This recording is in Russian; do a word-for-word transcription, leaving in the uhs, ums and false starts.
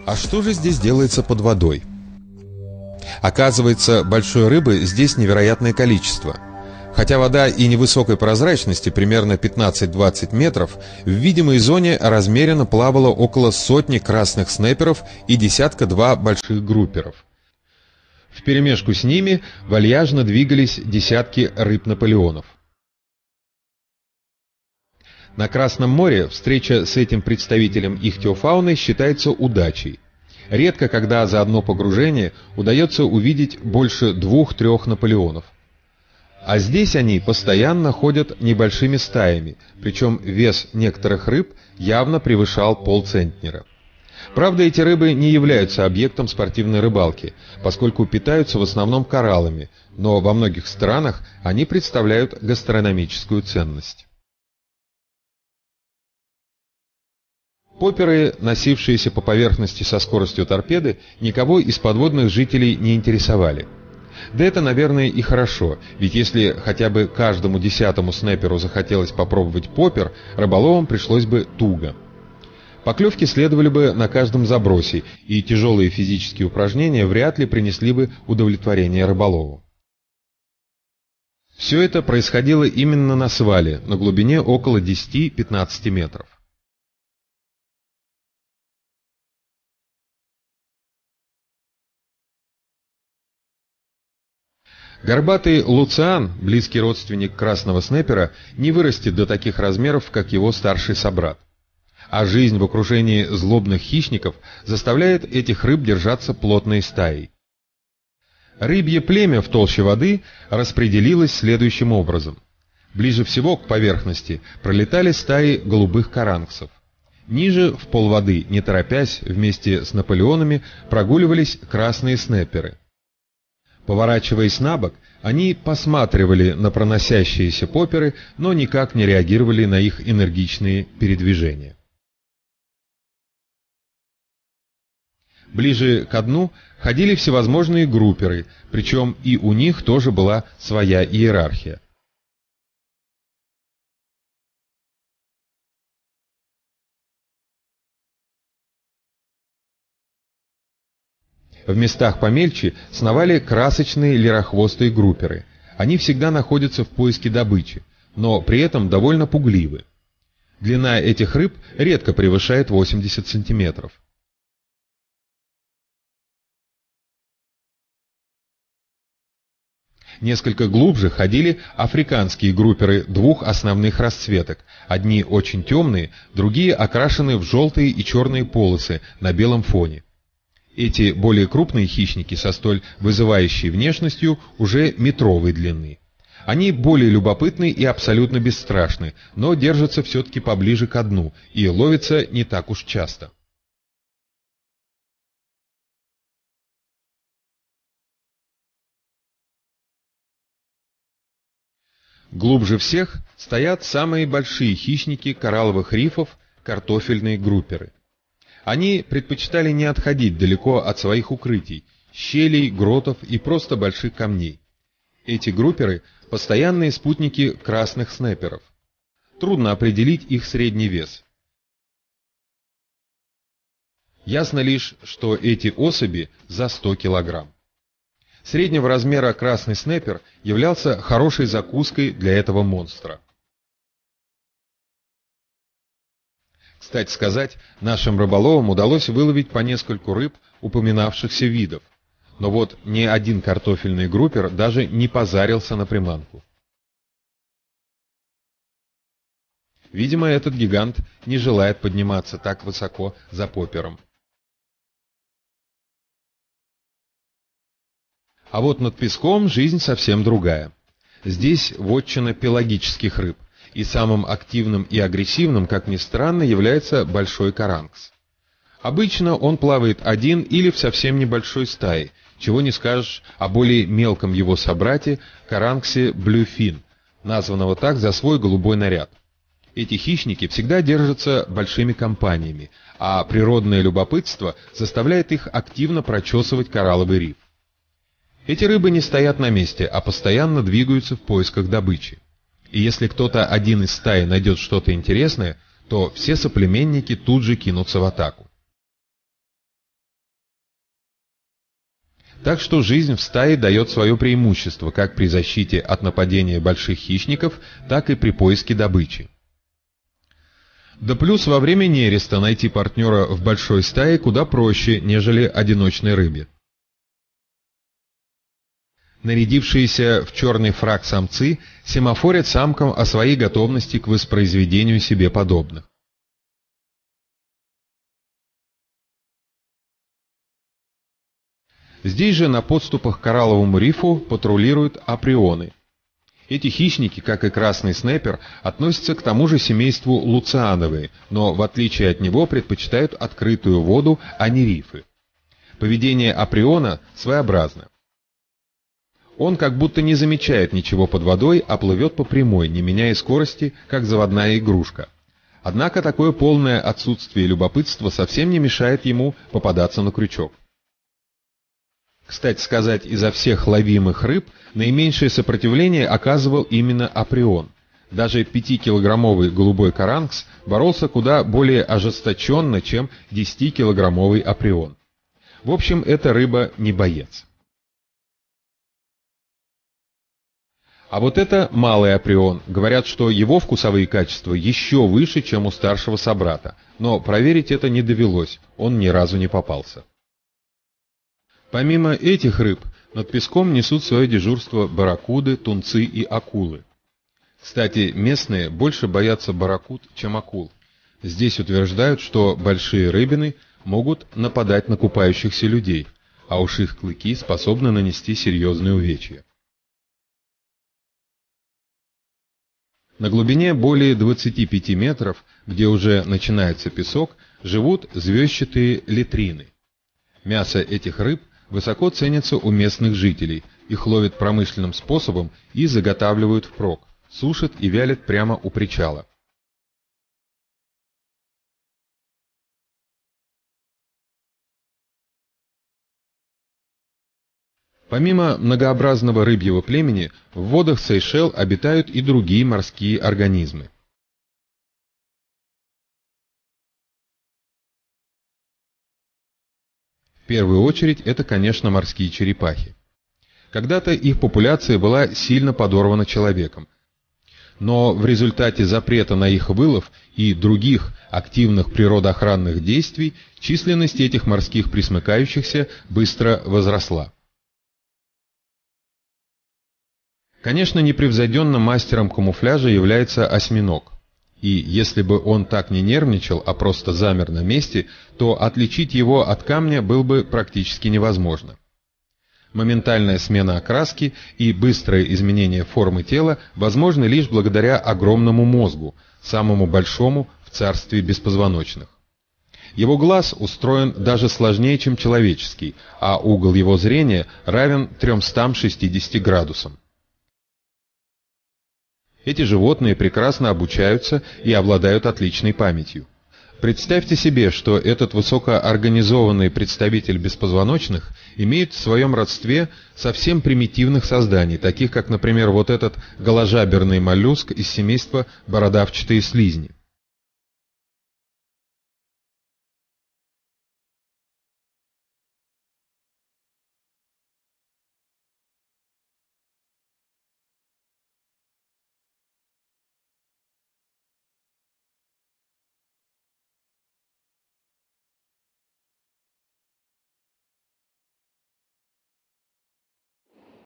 А что же здесь делается под водой? Оказывается, большой рыбы здесь невероятное количество. Хотя вода и невысокой прозрачности, примерно пятнадцать-двадцать метров, в видимой зоне размеренно плавало около сотни красных снеперов и десятка-два больших групперов. Вперемешку с ними вальяжно двигались десятки рыб-наполеонов. На Красном море встреча с этим представителем ихтиофауны считается удачей. Редко когда за одно погружение удается увидеть больше двух-трех наполеонов. А здесь они постоянно ходят небольшими стаями, причем вес некоторых рыб явно превышал полцентнера. Правда, эти рыбы не являются объектом спортивной рыбалки, поскольку питаются в основном кораллами, но во многих странах они представляют гастрономическую ценность. Попперы, носившиеся по поверхности со скоростью торпеды, никого из подводных жителей не интересовали. Да это, наверное, и хорошо, ведь если хотя бы каждому десятому снайперу захотелось попробовать поппер, рыболовам пришлось бы туго. Поклевки следовали бы на каждом забросе, и тяжелые физические упражнения вряд ли принесли бы удовлетворение рыболову. Все это происходило именно на свале, на глубине около десяти-пятнадцати метров. Горбатый луциан, близкий родственник красного снепера, не вырастет до таких размеров, как его старший собрат. А жизнь в окружении злобных хищников заставляет этих рыб держаться плотной стаей. Рыбье племя в толще воды распределилось следующим образом. Ближе всего к поверхности пролетали стаи голубых каранксов. Ниже, в полводы, не торопясь, вместе с наполеонами прогуливались красные снеперы. Поворачиваясь на бок, они посматривали на проносящиеся попперы, но никак не реагировали на их энергичные передвижения. Ближе ко дну ходили всевозможные групперы, причем и у них тоже была своя иерархия. В местах помельче сновали красочные лирохвостые групперы. Они всегда находятся в поиске добычи, но при этом довольно пугливы. Длина этих рыб редко превышает восемьдесят сантиметров. Несколько глубже ходили африканские групперы двух основных расцветок. Одни очень темные, другие окрашены в желтые и черные полосы на белом фоне. Эти более крупные хищники со столь вызывающей внешностью уже метровой длины. Они более любопытны и абсолютно бесстрашны, но держатся все-таки поближе ко дну и ловятся не так уж часто. Глубже всех стоят самые большие хищники коралловых рифов – картофельные групперы. Они предпочитали не отходить далеко от своих укрытий, щелей, гротов и просто больших камней. Эти групперы – постоянные спутники красных снеперов. Трудно определить их средний вес. Ясно лишь, что эти особи за сто килограмм. Среднего размера красный снепер являлся хорошей закуской для этого монстра. Кстати сказать, нашим рыболовам удалось выловить по нескольку рыб упоминавшихся видов, но вот ни один картофельный группер даже не позарился на приманку. Видимо, этот гигант не желает подниматься так высоко за поппером. А вот над песком жизнь совсем другая. Здесь вотчина пелагических рыб, и самым активным и агрессивным, как ни странно, является большой каранкс. Обычно он плавает один или в совсем небольшой стае, чего не скажешь о более мелком его собрате каранксе блюфин, названного так за свой голубой наряд. Эти хищники всегда держатся большими компаниями, а природное любопытство заставляет их активно прочесывать коралловый риф. Эти рыбы не стоят на месте, а постоянно двигаются в поисках добычи. И если кто-то один из стаи найдет что-то интересное, то все соплеменники тут же кинутся в атаку. Так что жизнь в стае дает свое преимущество как при защите от нападения больших хищников, так и при поиске добычи. Да плюс во время нереста найти партнера в большой стае куда проще, нежели одиночной рыбе. Нарядившиеся в черный фрак самцы семафорят самкам о своей готовности к воспроизведению себе подобных. Здесь же на подступах к коралловому рифу патрулируют априоны. Эти хищники, как и красный снепер, относятся к тому же семейству луциановые, но в отличие от него предпочитают открытую воду, а не рифы. Поведение априона своеобразно. Он как будто не замечает ничего под водой, а плывет по прямой, не меняя скорости, как заводная игрушка. Однако такое полное отсутствие любопытства совсем не мешает ему попадаться на крючок. Кстати сказать, изо всех ловимых рыб наименьшее сопротивление оказывал именно априон. Даже пятикилограммовый голубой каранкс боролся куда более ожесточенно, чем десятикилограммовый априон. В общем, эта рыба не боец. А вот это малый априон. Говорят, что его вкусовые качества еще выше, чем у старшего собрата. Но проверить это не довелось, он ни разу не попался. Помимо этих рыб, над песком несут свое дежурство барракуды, тунцы и акулы. Кстати, местные больше боятся барракуд, чем акул. Здесь утверждают, что большие рыбины могут нападать на купающихся людей, а уж их клыки способны нанести серьезные увечья. На глубине более двадцати пяти метров, где уже начинается песок, живут звездчатые литрины. Мясо этих рыб высоко ценится у местных жителей, их ловят промышленным способом и заготавливают впрок, сушат и вялят прямо у причала. Помимо многообразного рыбьего племени, в водах Сейшел обитают и другие морские организмы. В первую очередь это, конечно, морские черепахи. Когда-то их популяция была сильно подорвана человеком, но в результате запрета на их вылов и других активных природоохранных действий численность этих морских пресмыкающихся быстро возросла. Конечно, непревзойденным мастером камуфляжа является осьминог. И если бы он так не нервничал, а просто замер на месте, то отличить его от камня было бы практически невозможно. Моментальная смена окраски и быстрое изменение формы тела возможны лишь благодаря огромному мозгу, самому большому в царстве беспозвоночных. Его глаз устроен даже сложнее, чем человеческий, а угол его зрения равен трёмстам шестидесяти градусам. Эти животные прекрасно обучаются и обладают отличной памятью. Представьте себе, что этот высокоорганизованный представитель беспозвоночных имеет в своем родстве совсем примитивных созданий, таких как, например, вот этот голожаберный моллюск из семейства бородавчатые слизни.